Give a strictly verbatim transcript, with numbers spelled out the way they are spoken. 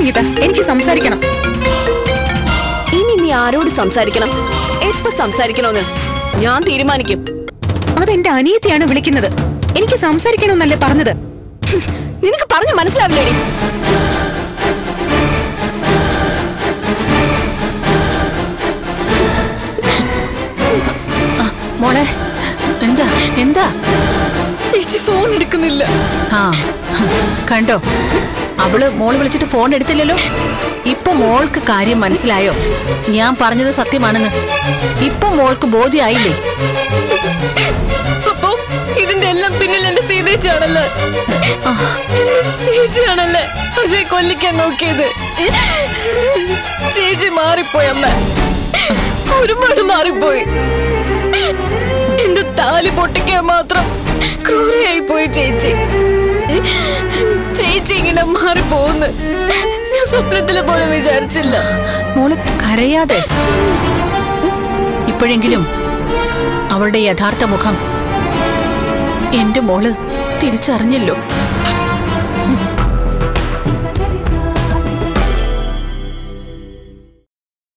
ഇങ്ങിതാ, എനിക്ക് സംസാരിക്കണം. ഇനി നീ ആരോട് സംസാരിക്കണം, എപ്പോ സംസാരിക്കണോന്ന് ഞാൻ തീരുമാനിക്കും. അതെന്റെ അനിയത്തിയാണ് വിളിക്കുന്നത്. എനിക്ക് സംസാരിക്കണമെന്നല്ലേ പറഞ്ഞത്. നിനക്ക് പറഞ്ഞ മനസ്സിലാവില്ലേടി? മോളെ, എന്താ എന്താ? ചേച്ചി ഫോൺ എടുക്കുന്നില്ല. ആ കണ്ടോ, അവള് മോള് വിളിച്ചിട്ട് ഫോൺ എടുത്തില്ലല്ലോ. ഇപ്പൊ മോൾക്ക് കാര്യം മനസ്സിലായോ? ഞാൻ പറഞ്ഞത് സത്യമാണെന്ന് ഇപ്പൊ മോൾക്ക് ബോധ്യായില്ലേ? അപ്പൊ ഇതിന്റെ എല്ലാം പിന്നിൽ എന്റെ സീതേച്ചാണല്ലേ, ചേച്ചിയാണല്ലേ അജയ് കൊല്ലിക്കാൻ നോക്കിയത്. ചേച്ചി മാറിപ്പോയി അമ്മ, ഒരുപാട് മാറിപ്പോയി. എന്റെ താലി പൊട്ടിക്കാൻ മാത്രം ക്രൂരയായി പോയി ചേച്ചി. ചേച്ചി ഇങ്ങനെ മാറിപ്പോന്ന് ഞാൻ സ്വപ്നത്തിലെ പോലെ വിചാരിച്ചില്ല. മോള് കരയാതെ, ഇപ്പോഴെങ്കിലും അവളുടെ യഥാർത്ഥ മുഖം എന്റെ മോള് തിരിച്ചറിഞ്ഞല്ലോ.